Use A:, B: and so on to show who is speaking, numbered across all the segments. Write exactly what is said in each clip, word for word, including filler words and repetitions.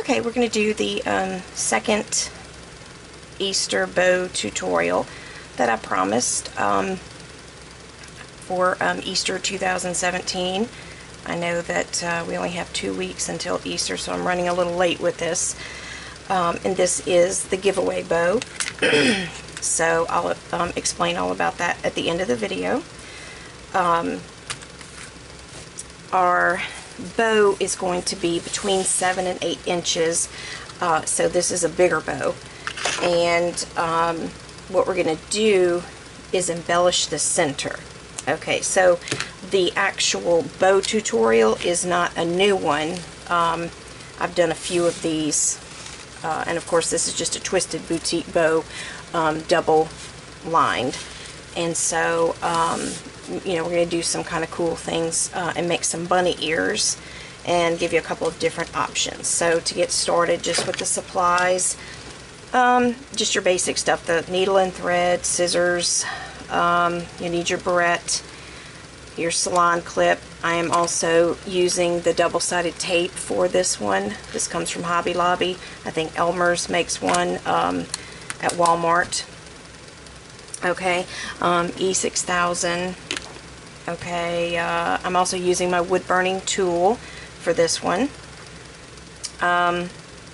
A: Okay, we're going to do the um, second Easter bow tutorial that I promised um, for um, Easter two thousand seventeen. I know that uh, we only have two weeks until Easter, so I'm running a little late with this. Um, and this is the giveaway bow. So I'll um, explain all about that at the end of the video. Um, our bow is going to be between seven and eight inches, uh, so this is a bigger bow. And um, what we're going to do is embellish the center. Okay, so the actual bow tutorial is not a new one. Um, I've done a few of these, uh, and of course this is just a twisted boutique bow, um, double lined. And so, um, you know, we're going to do some kind of cool things uh, and make some bunny ears and give you a couple of different options. So to get started, just with the supplies, um, just your basic stuff, the needle and thread, scissors, um, you need your barrette, your salon clip. I am also using the double-sided tape for this one. This comes from Hobby Lobby. I think Elmer's makes one um, at Walmart. Okay, um, E six thousand. Okay, uh, I'm also using my wood burning tool for this one. Um,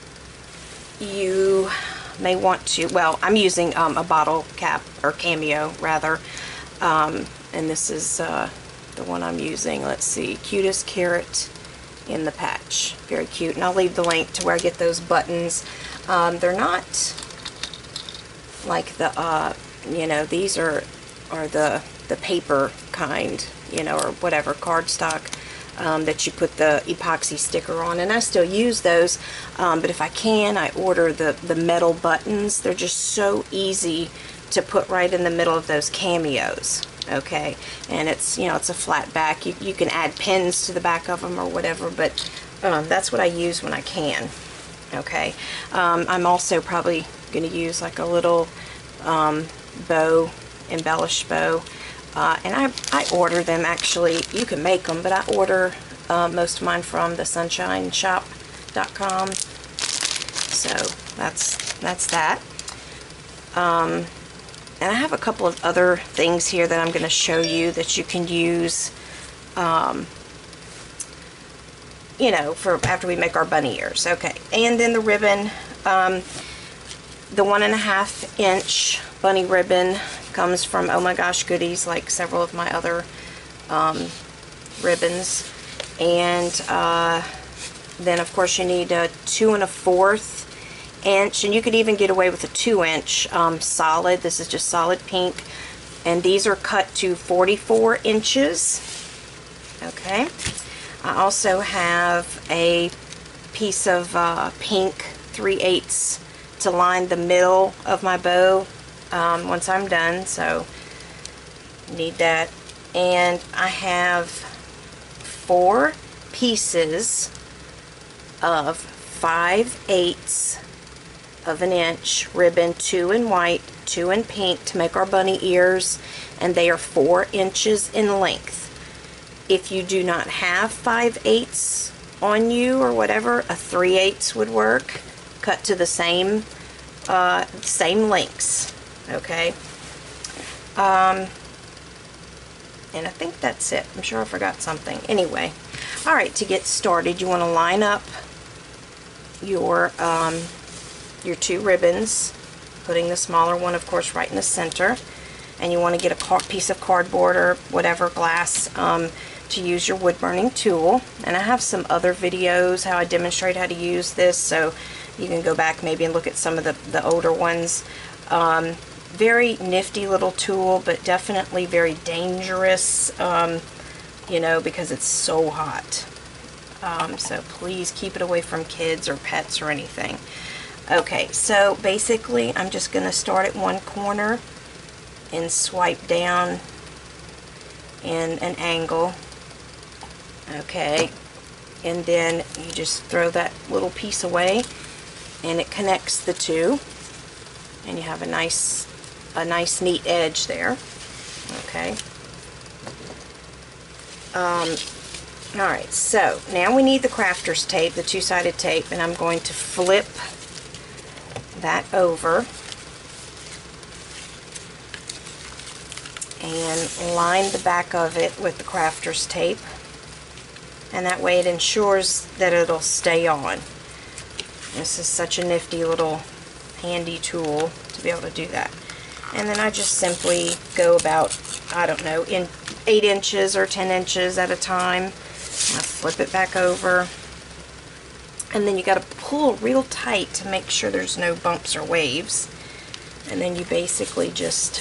A: you may want to, well, I'm using um, a bottle cap, or Cameo rather, um, and this is uh, the one I'm using. Let's see, Cutest Carrot in the patch. Very cute, and I'll leave the link to where I get those buttons. Um, they're not like the, uh, you know, these are, are the, the paper kind, you know, or whatever, cardstock. Um, that you put the epoxy sticker on, and I still use those, um, but if I can, I order the, the metal buttons. They're just so easy to put right in the middle of those cameos, okay, and it's, you know, it's a flat back. You, you can add pins to the back of them or whatever, but um, that's what I use when I can, okay. Um, I'm also probably going to use like a little um, bow, embellished bow. Uh, and I, I order them, actually. You can make them, but I order uh, most of mine from the sunshine shop dot com. So that's that's that. Um, and I have a couple of other things here that I'm going to show you that you can use, um, you know, for after we make our bunny ears. Okay, and then the ribbon, um, the one and a half inch bunny ribbon comes from Oh My Gosh Goodies, like several of my other um, ribbons. And uh, then of course you need a two and a fourth inch, and you could even get away with a two inch um, solid. This is just solid pink, and these are cut to forty-four inches. Okay, I also have a piece of uh, pink three eighths to line the middle of my bow um, once I'm done, so need that. And I have four pieces of five eighths of an inch ribbon, two in white, two in pink, to make our bunny ears, and they are four inches in length. If you do not have five eighths on you or whatever, a three eighths would work, cut to the same uh, same lengths. Okay, um, and I think that's it. I'm sure I forgot something. Anyway, all right, to get started, you want to line up your um, your two ribbons, putting the smaller one, of course, right in the center, and you want to get a car piece of cardboard or whatever, glass, um, to use your wood burning tool. And I have some other videos how I demonstrate how to use this, so you can go back maybe and look at some of the, the older ones. Um, very nifty little tool, but definitely very dangerous, um, you know, because it's so hot. Um, so please keep it away from kids or pets or anything. Okay, so basically I'm just going to start at one corner and swipe down in an angle. Okay, and then you just throw that little piece away, and it connects the two, and you have a nice a nice neat edge there. Okay, um, Alright, so now we need the crafter's tape, the two-sided tape, and I'm going to flip that over and line the back of it with the crafter's tape, and that way it ensures that it'll stay on. This is such a nifty little handy tool to be able to do that. And then I just simply go about, I don't know, in eight inches or ten inches at a time. I flip it back over, and then you got to pull real tight to make sure there's no bumps or waves, and then you basically just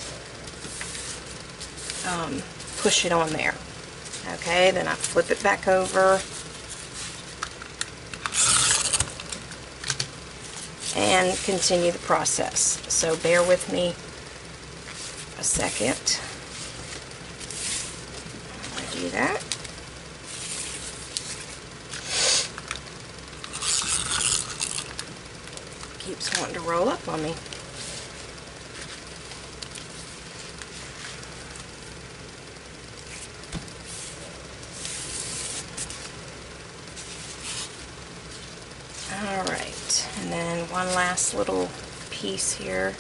A: um, push it on there. Okay, then I flip it back over and continue the process. So bear with me a second. I do that. Keeps wanting to roll up on me. Alright, and then one last little piece here.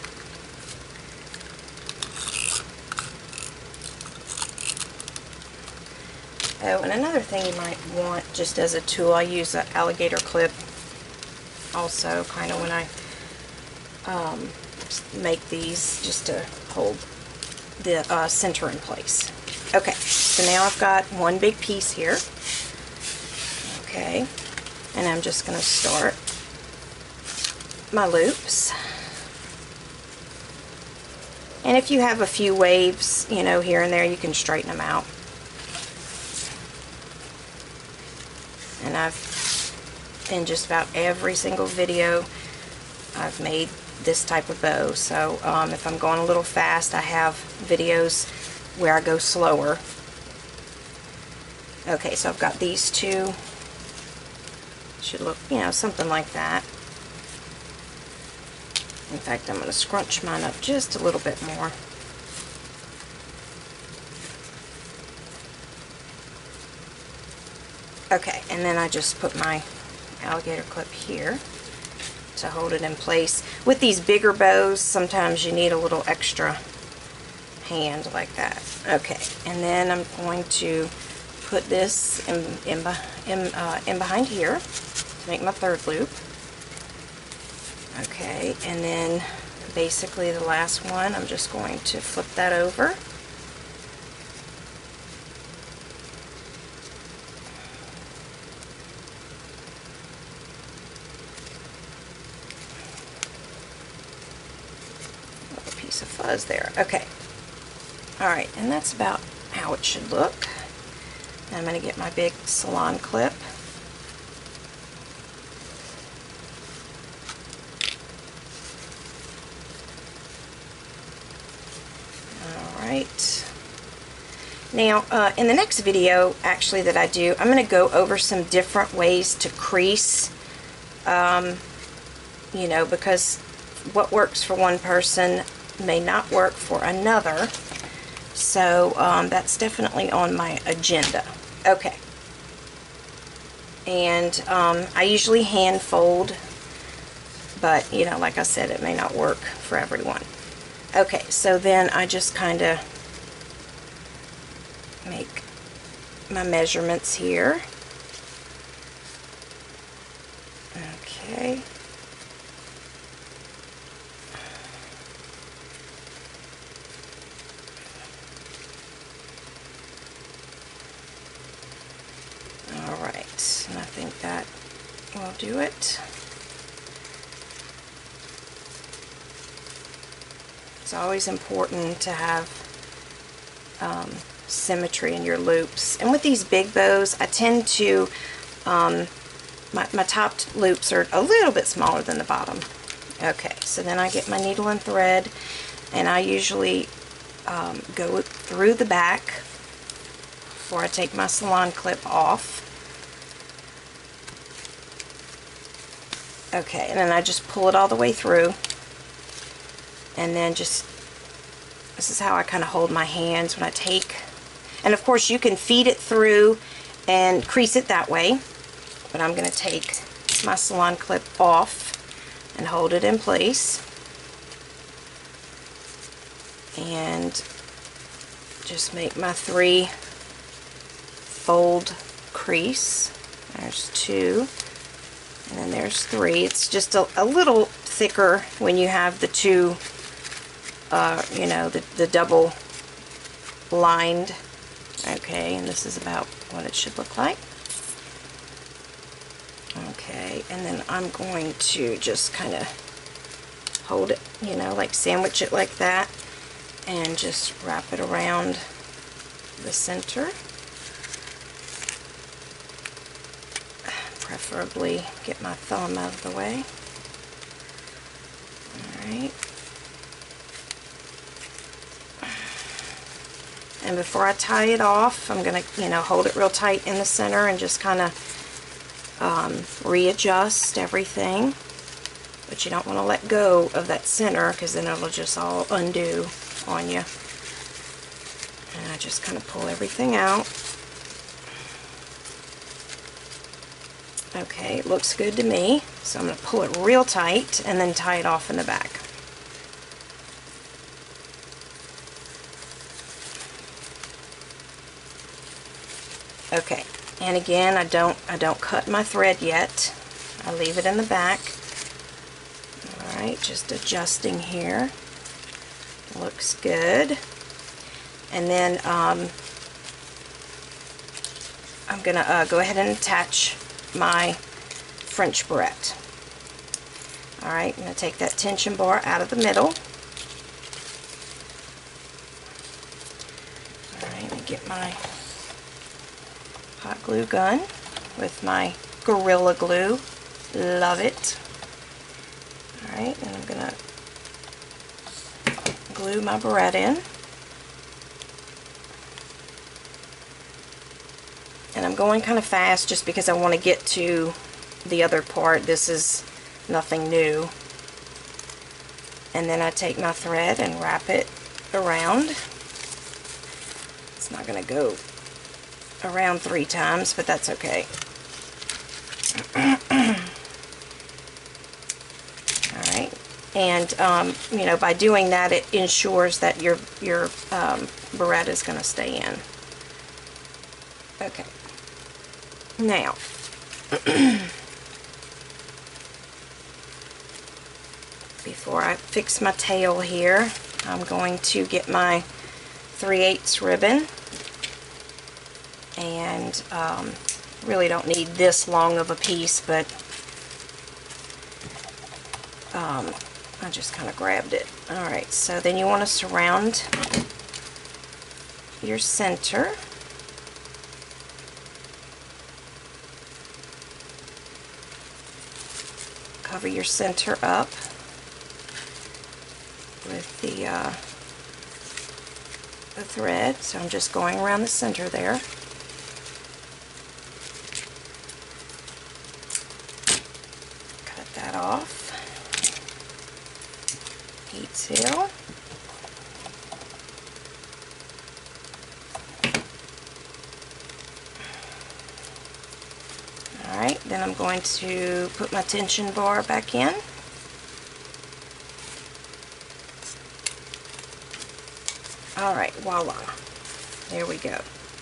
A: Oh, and another thing you might want just as a tool, I use an alligator clip also, kind of when I um, make these, just to hold the uh, center in place. Okay, so now I've got one big piece here. Okay, and I'm just going to start my loops. And if you have a few waves, you know, here and there, you can straighten them out. And I've, in just about every single video, I've made this type of bow. So um, if I'm going a little fast, I have videos where I go slower. Okay, so I've got these two. Should look, you know, something like that. In fact, I'm going to scrunch mine up just a little bit more. Okay, and then I just put my alligator clip here to hold it in place. With these bigger bows, sometimes you need a little extra hand like that. Okay, and then I'm going to put this in, in, in, uh, in behind here to make my third loop. Okay, and then basically the last one, I'm just going to flip that over. Little piece of fuzz there. Okay. Alright, and that's about how it should look. I'm going to get my big salon clip. Alright. Now, uh, in the next video, actually, that I do, I'm going to go over some different ways to crease, um, you know, because what works for one person may not work for another. So um, that's definitely on my agenda. Okay. And um, I usually hand fold, but you know, like I said, it may not work for everyone. Okay, so then I just kind of make my measurements here. Okay. Alright, and I think that will do it. It's always important to have um, symmetry in your loops. And with these big bows, I tend to, um, my, my top loops are a little bit smaller than the bottom. Okay, so then I get my needle and thread, and I usually um, go through the back before I take my salon clip off. Okay, and then I just pull it all the way through. And then just, this is how I kind of hold my hands when I take. And of course you can feed it through and crease it that way. But I'm going to take my salon clip off and hold it in place. And just make my three fold crease. There's two, and then there's three. It's just a, a little thicker when you have the two, uh, you know, the, the double lined. Okay, and this is about what it should look like. Okay, and then I'm going to just kind of hold it, you know, like sandwich it like that, and just wrap it around the center. Preferably get my thumb out of the way. Alright. And before I tie it off, I'm going to, you know, hold it real tight in the center and just kind of um, readjust everything. But you don't want to let go of that center, because then it'll just all undo on you. And I just kind of pull everything out. Okay, it looks good to me. So I'm going to pull it real tight and then tie it off in the back. Okay, and again, I don't I don't cut my thread yet. I leave it in the back. All right, just adjusting here. Looks good. And then um, I'm gonna uh, go ahead and attach my French barrette. All right, I'm gonna take that tension bar out of the middle. All right, and get my hot glue gun with my Gorilla Glue. Love it. Alright, and I'm going to glue my barrette in. And I'm going kind of fast just because I want to get to the other part. This is nothing new. And then I take my thread and wrap it around. It's not going to go around three times, but that's okay. Alright, and um, you know, by doing that, it ensures that your your um, barrette is going to stay in. Okay, now before I fix my tail here, I'm going to get my three eighths ribbon. And um, really don't need this long of a piece, but um, I just kind of grabbed it. Alright, so then you want to surround your center. Cover your center up with the, uh, the thread. So I'm just going around the center there. That off. Detail. Alright, then I'm going to put my tension bar back in. Alright, voila. There we go.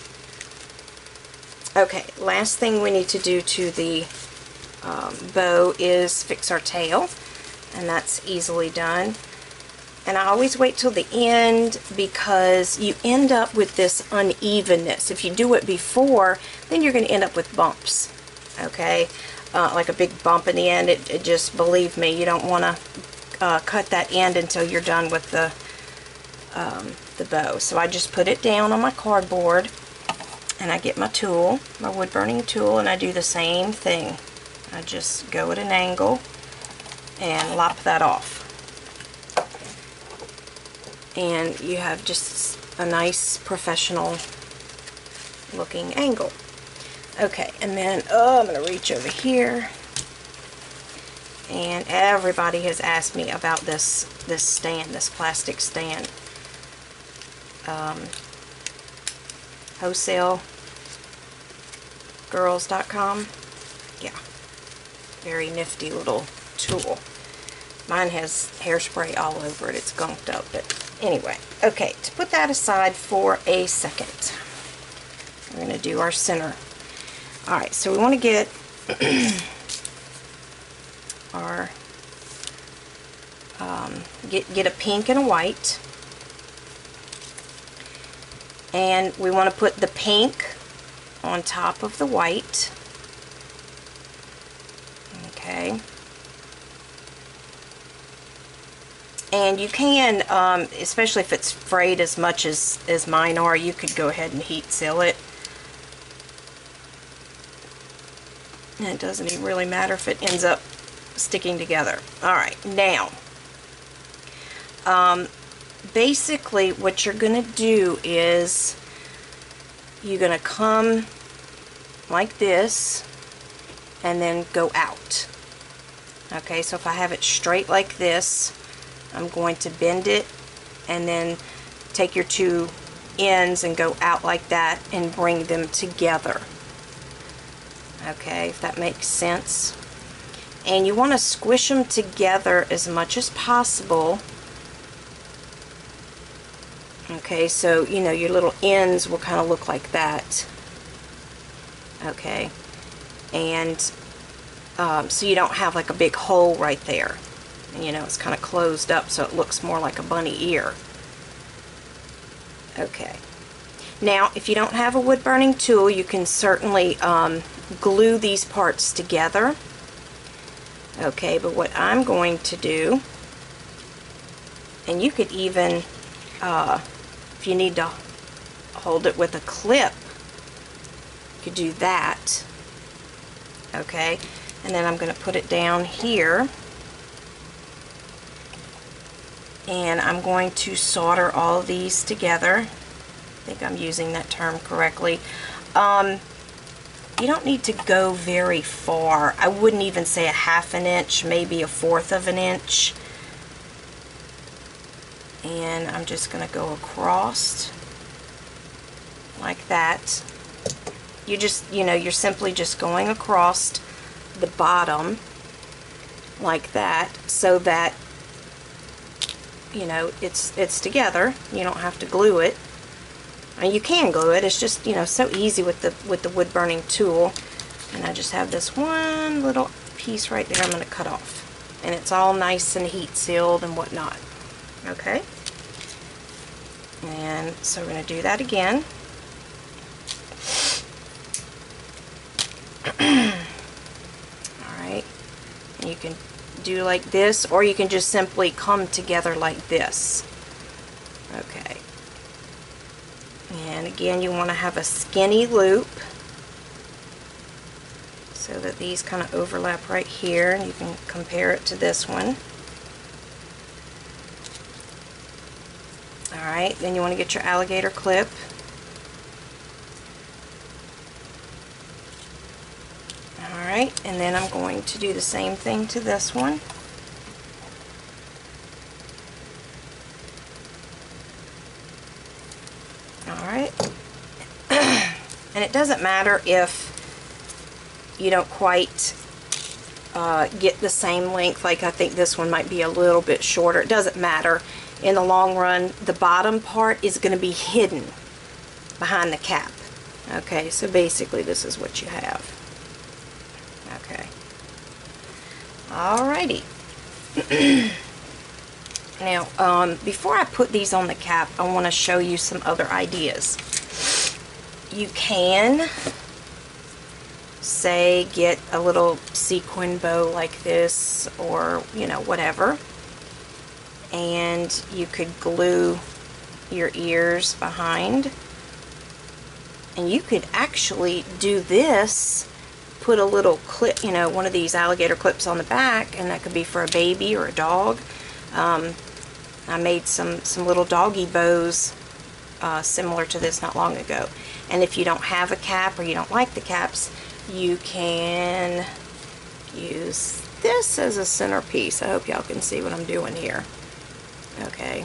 A: Okay, last thing we need to do to the Um, bow is fix our tail, and that's easily done. And I always wait till the end, because you end up with this unevenness. If you do it before, then you're going to end up with bumps, okay, uh, like a big bump in the end. It, it just, believe me, you don't want to uh, cut that end until you're done with the um, the bow. So I just put it down on my cardboard, and I get my tool, my wood burning tool, and I do the same thing. I just go at an angle and lop that off. And you have just a nice professional looking angle. Okay, and then, oh, I'm going to reach over here. And everybody has asked me about this, this stand, this plastic stand. Um, wholesale girls dot com. Yeah, very nifty little tool. Mine has hairspray all over it. It's gunked up, but anyway. Okay, to put that aside for a second, we're going to do our center. Alright, so we want to get our, um, get, get a pink and a white. And we want to put the pink on top of the white. Okay. And you can, um, especially if it's frayed as much as, as mine are, you could go ahead and heat seal it. And it doesn't even really matter if it ends up sticking together. Alright, now, um, basically what you're going to do is you're going to come like this and then go out. Okay, so if I have it straight like this, I'm going to bend it and then take your two ends and go out like that and bring them together. Okay, if that makes sense. And you want to squish them together as much as possible. Okay, so you know your little ends will kind of look like that. Okay, and um, so you don't have like a big hole right there. And, you know, it's kind of closed up so it looks more like a bunny ear. Okay. Now, if you don't have a wood burning tool, you can certainly um, glue these parts together. Okay, but what I'm going to do, and you could even, uh, if you need to hold it with a clip, you could do that. Okay, and then I'm going to put it down here. And I'm going to solder all of these together. I think I'm using that term correctly. Um, you don't need to go very far. I wouldn't even say a half an inch, maybe a fourth of an inch. And I'm just going to go across like that. You just, you know, you're simply just going across the bottom like that so that, you know, it's it's together. You don't have to glue it. And you can glue it. It's just, you know, so easy with the with the wood burning tool. And I just have this one little piece right there I'm going to cut off. And it's all nice and heat sealed and whatnot. Okay. And so we're going to do that again. Alright. And you can do like this, or you can just simply come together like this. Okay. And again, you want to have a skinny loop so that these kind of overlap right here, and you can compare it to this one. Alright, then you want to get your alligator clip. Alright, and then I'm going to do the same thing to this one. Alright. And it doesn't matter if you don't quite uh, get the same length. Like, I think this one might be a little bit shorter. It doesn't matter. In the long run, the bottom part is going to be hidden behind the cap. Okay, so basically this is what you have. Okay. Alrighty. Now, um, before I put these on the cap, I want to show you some other ideas. You can, say, get a little sequin bow like this, or, you know, whatever. And you could glue your ears behind. And you could actually do this, put a little clip, you know, one of these alligator clips on the back, and that could be for a baby or a dog. Um, I made some, some little doggy bows uh, similar to this not long ago. And if you don't have a cap or you don't like the caps, you can use this as a centerpiece. I hope y'all can see what I'm doing here. Okay.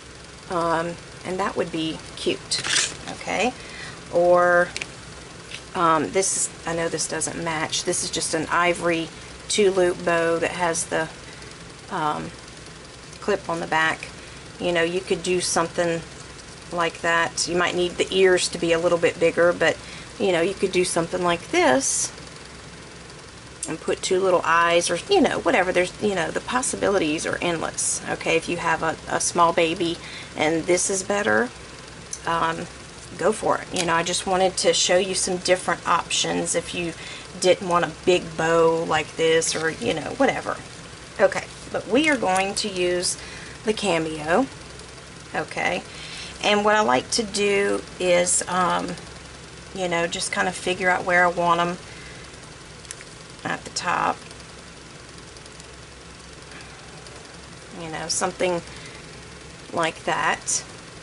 A: Um, and that would be cute. Okay. Or Um, this is, I know this doesn't match. This is just an ivory two-loop bow that has the um, clip on the back. You know, you could do something like that. You might need the ears to be a little bit bigger, but you know, you could do something like this and put two little eyes, or you know, whatever. There's, you know, the possibilities are endless. Okay, if you have a, a small baby and this is better, um, go for it. You know, I just wanted to show you some different options if you didn't want a big bow like this, or you know, whatever. Okay, but we are going to use the Cameo. Okay, and what I like to do is um, you know, just kind of figure out where I want them at the top. You know, something like that.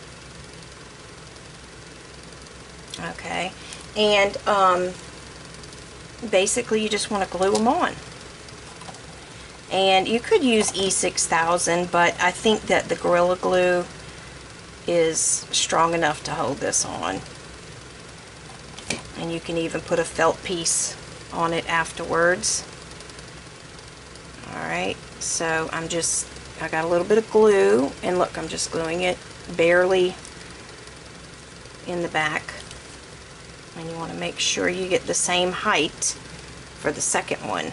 A: Okay, and um, basically you just want to glue them on. And you could use E six thousand, but I think that the Gorilla Glue is strong enough to hold this on. And you can even put a felt piece on it afterwards. Alright, so I'm just, I got a little bit of glue, and look, I'm just gluing it barely in the back. And you want to make sure you get the same height for the second one.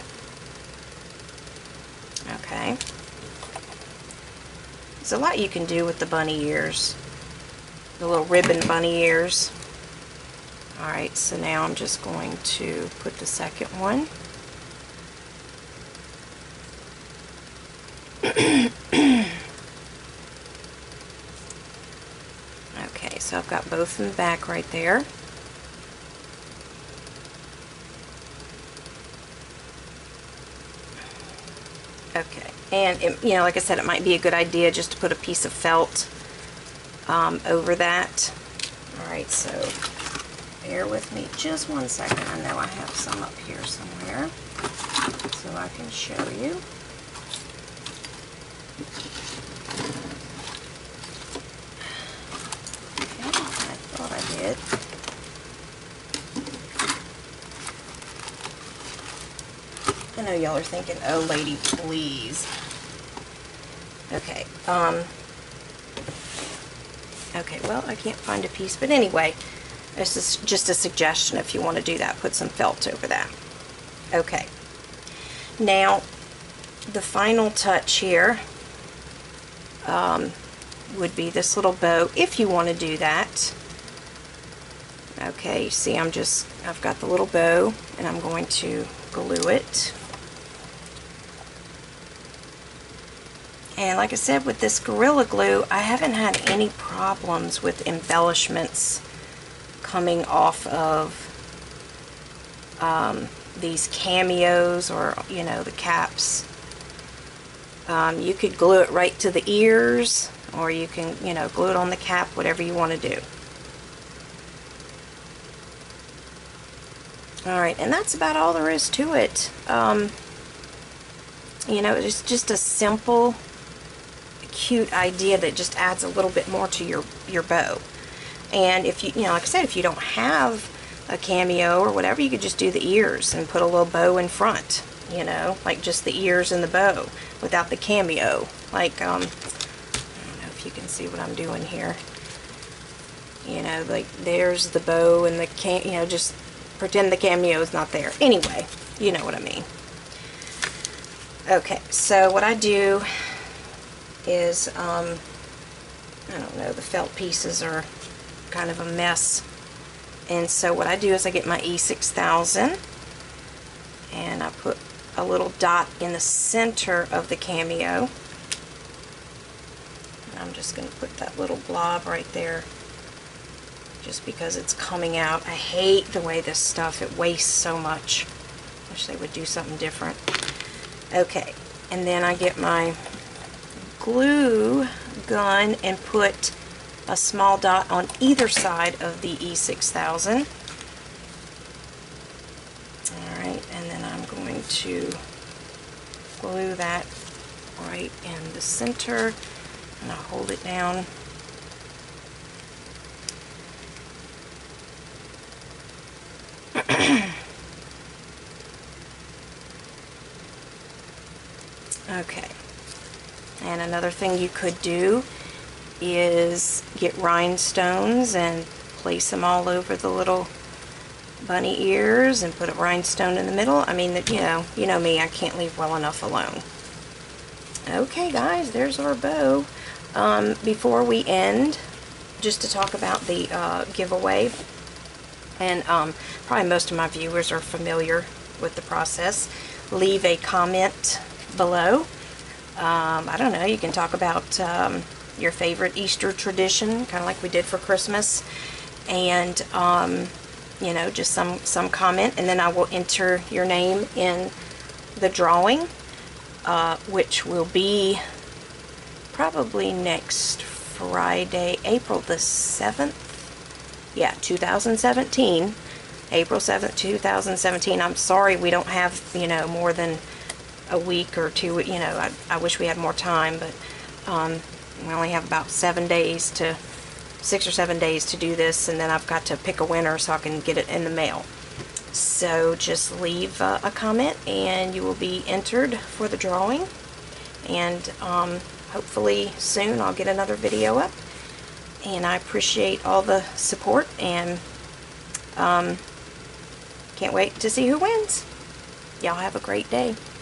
A: Okay. There's a lot you can do with the bunny ears. The little ribbon bunny ears. Alright, so now I'm just going to put the second one. Okay, so I've got both in the back right there. Okay, and it, you know, like I said, it might be a good idea just to put a piece of felt um, over that. Alright, so bear with me just one second. I know I have some up here somewhere, so I can show you. Okay, I thought I did. I know y'all are thinking, oh lady, please. Okay, um, okay, well, I can't find a piece, but anyway, this is just a suggestion if you want to do that. Put some felt over that. Okay, now, the final touch here um, would be this little bow, if you want to do that. Okay, you see I'm just, I've got the little bow, and I'm going to glue it. And like I said, with this Gorilla Glue, I haven't had any problems with embellishments coming off of um, these cameos, or, you know, the caps. Um, you could glue it right to the ears, or you can, you know, glue it on the cap, whatever you want to do. Alright, and that's about all there is to it. Um, you know, it's just a simple, cute idea that just adds a little bit more to your, your bow. And if you, you know, like I said, if you don't have a cameo or whatever, you could just do the ears and put a little bow in front, you know, like just the ears and the bow without the cameo. Like, um, I don't know if you can see what I'm doing here. You know, like there's the bow and the cam, you know, just pretend the cameo is not there. Anyway, you know what I mean. Okay, so what I do is, um, I don't know, the felt pieces are kind of a mess. And so what I do is I get my E six thousand and I put a little dot in the center of the cameo. And I'm just going to put that little blob right there just because it's coming out. I hate the way this stuff, it wastes so much. Wish they would do something different. Okay, and then I get my glue gun and put a small dot on either side of the E six thousand. Alright, and then I'm going to glue that right in the center, and I'll hold it down. Okay. And another thing you could do is get rhinestones and place them all over the little bunny ears and put a rhinestone in the middle. I mean, you know, you know me, I can't leave well enough alone. Okay guys, there's our bow. Um, before we end, just to talk about the uh, giveaway, and um, probably most of my viewers are familiar with the process, leave a comment below. Um, I don't know, you can talk about um, your favorite Easter tradition, kind of like we did for Christmas, and um, you know, just some, some comment, and then I will enter your name in the drawing, uh, which will be probably next Friday, April the seventh, yeah, two thousand seventeen, April seventh, two thousand seventeen. I'm sorry we don't have, you know, more than a week or two, you know, I, I wish we had more time, but um, we only have about seven days to, six or seven days to do this, and then I've got to pick a winner so I can get it in the mail. So just leave uh, a comment and you will be entered for the drawing, and um, hopefully soon I'll get another video up. And I appreciate all the support, and um, can't wait to see who wins. Y'all have a great day.